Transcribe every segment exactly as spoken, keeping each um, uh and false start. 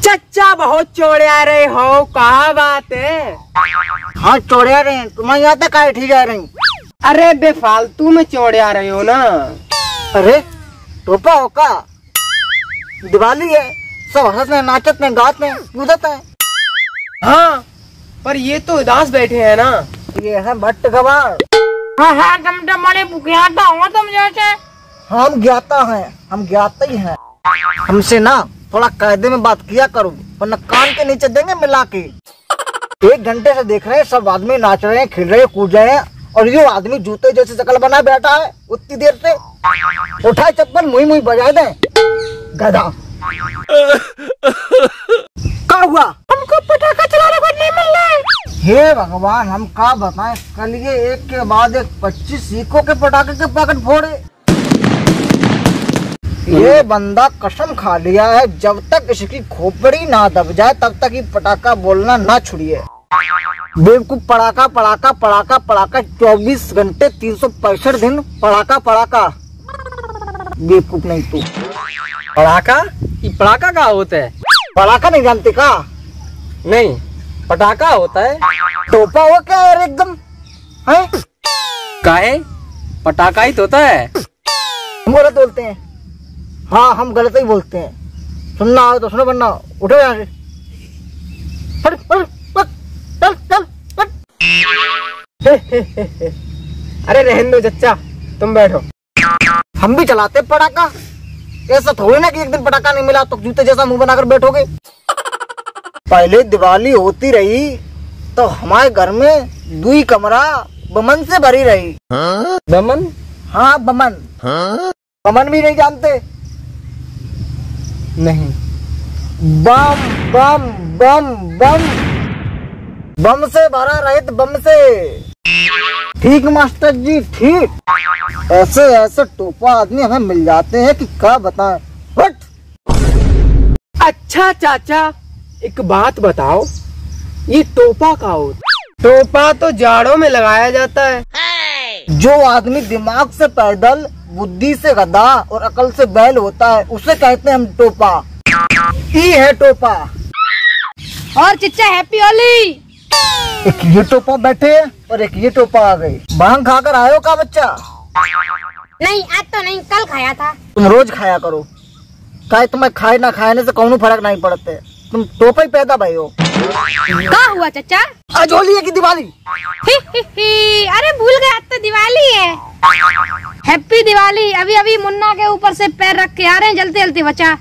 चच्चा बहुत चौड़े आ रहे हो, कहाँ बात है? हाँ चौड़े आ रहे हैं, तुम्हारे यहाँ तक काहे जा रही? अरे बेफालतू में चौड़े आ रहे हो ना। अरे टोपा हो का? दिवाली है, सब हंसने नाचते गाते कूदते हैं। हाँ पर ये तो उदास बैठे हैं ना। ये है भट्ट गवार। हाँ हाँ तुम तो बड़े ज्ञाता हो तुम जैसे। हम ज्ञाता हैं, हम ज्ञाता ही हैं। हमसे ना थोड़ा कायदे में बात किया करो, वरना कान के नीचे देंगे मिला के। एक घंटे से देख रहे हैं, सब आदमी नाच रहे हैं, खेल रहे हैं, कूद रहे हैं, और ये आदमी जूते जैसे शकल बना बैठा है उतनी देर से। उठाए चप्पल मुई मुई बजा दे गधा। क्या हुआ? हमको पटाखा चलाने को नहीं मिल रहा है। हे भगवान, हम क्या बताएं, कल ये एक के बाद एक पच्चीस सीखों के पटाखे के पैकेट फोड़े। ये बंदा कसम खा लिया है, जब तक इसकी खोपड़ी ना दब जाए तब तक ये पटाखा बोलना ना छुड़िए। बेवकूफ, पड़ाका पड़ाका पड़ाका पड़ाका चौबीस घंटे तीन सौ पैंसठ दिन पड़ाका पड़ाका। बेवकूफ नहीं तू। पड़ाका? ये पड़ाका क्या होता है? पड़ाका नहीं जानते का? नहीं, पटाखा होता है। टोपा हो क्या यार एकदम है? काहे? पटाखा ही तो होता है। हम गलत बोलते हैं। हाँ हम गलत ही बोलते हैं। सुनना हो तो सुनो, वरना उठो यहाँ से। फट, फट, फट, चल, चल, फट। अरे रहने दो चच्चा, तुम बैठो। हम भी चलाते पटाखा, ऐसा थोड़ी ना कि एक दिन पटाखा नहीं मिला तो जूते जैसा मुंह बनाकर बैठोगे। पहले दिवाली होती रही तो हमारे घर में दुई कमरा बमन से भरी रही। बमन? हाँ बमन। बमन भी नहीं जानते? नहीं। बम बम बम बम बम से भरा रहे थे, बम से। ठीक मास्टर जी ठीक। ऐसे ऐसे टोपा आदमी हमें मिल जाते हैं कि क्या बताएं। हट। अच्छा चाचा एक बात बताओ, ये टोपा का होता? टोपा तो जाड़ों में लगाया जाता है। जो आदमी दिमाग से पैदल, बुद्धि से गधा और अकल से बैल होता है उसे कहते हैं हम टोपा। ये है टोपा। और चिच्चा हैप्पी होली। एक ये टोपा बैठे हैं और एक ये टोपा आ गई। भांग खाकर आयो का बच्चा? नहीं आज तो नहीं, कल खाया था। तुम रोज खाया करो, काहे तुम्हें खाए ना खाने से कौनो फर्क नहीं पड़ते। तुम टोपा ही पैदा भाई हो। क्या हुआ चच्चा? आज होली है कि दिवाली? ही, ही, ही, अरे भूल गए, आज तो दिवाली है। हैप्पी दिवाली। अभी अभी मुन्ना के ऊपर से पैर रख के आ रहे हैं, जल्दी जल्दी बचा।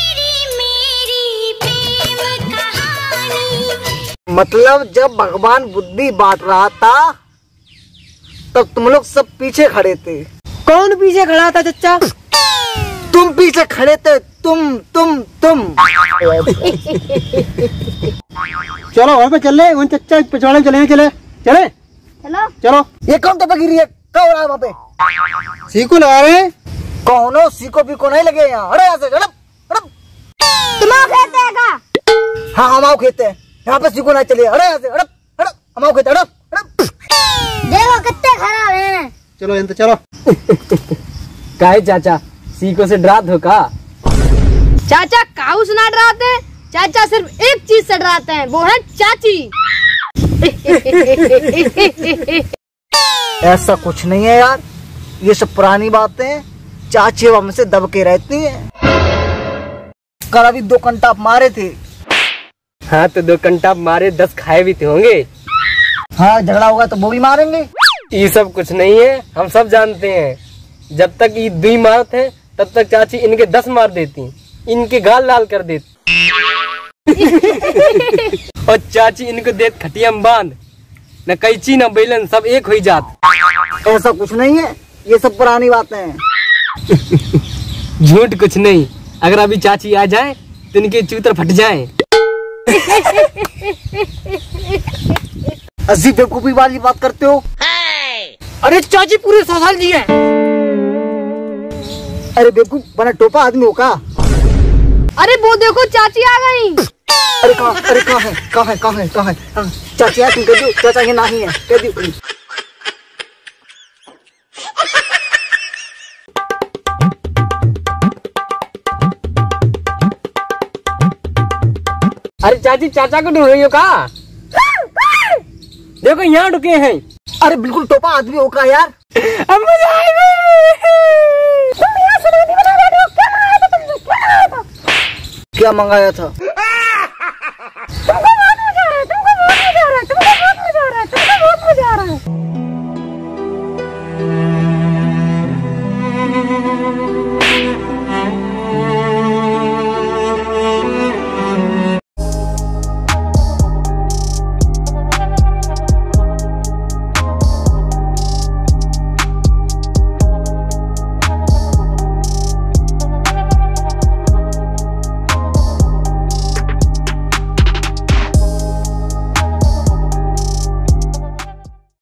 मतलब जब भगवान बुद्धि बांट रहा था तब तुम लोग सब पीछे खड़े थे। कौन पीछे खड़ा था चच्चा? तुम पीछे खड़े थे, तुम तुम तुम। चलो वहाँ पे चले, उन चच्चा पिछवाड़े चले चले चले चलो चलो। ये कौन टपा गिरी है? क्या हो रहा है वहाँ पे? सीखो लगा रहे हैं। कौनो सीको बीको नहीं लगे यहाँ। अरे यहाँ से हड़प हड़प। तुम खेते हैं का? हाँ हम आओ खेते हैं, यहाँ पे सीको नहीं चले। अरे यहाँ से हड़प हड़प, हम आओ खेते हड़प हड़प। देखो कितने खराब हैं। चलो इंत चलो। काहे चाचा, सीको से डरा दो का? चाचा काऊ से ना डराते हैं, चाचा सिर्फ एक चीज से डराते हैं, वो है चाची। ऐसा कुछ नहीं है यार, ये सब पुरानी बातें। चाची हमसे दब के रहती हैं। कल अभी दो कंटा मारे थे। हाँ तो दो कंटा मारे, दस खाए भी थे होंगे। हाँ झगड़ा होगा तो वो भी मारेंगे। ये सब कुछ नहीं है, हम सब जानते हैं। जब तक ये दुई मारते हैं तब तक चाची इनके दस मार देती, इनके गाल लाल कर देती। और चाची इनको देत खटिया में बांध, न कैची न बैलन, सब एक हो जात। ऐसा कुछ नहीं है, ये सब पुरानी बातें हैं। झूठ कुछ नहीं, अगर अभी चाची आ जाए तो इनके चूतर फट जाए। अजी बेवकूफी वाली बात करते हो। अरे चाची पूरे सौ साल जी है। अरे बेवकूफ बना टोपा आदमी हो का? अरे वो देखो चाची आ गई। अरे कहाँ अरे कहाँ है कहाँ है कहाँ है कहाँ है? चाची यार तुम कह दो, चाचा ये नहीं है कह दी। अरे चाची चाचा को ढूंढ रही हो का? देखो यहाँ रुके हैं। अरे बिल्कुल टोपा आदमी होगा यार। अब मजा आएगा। क्या मंगाया था?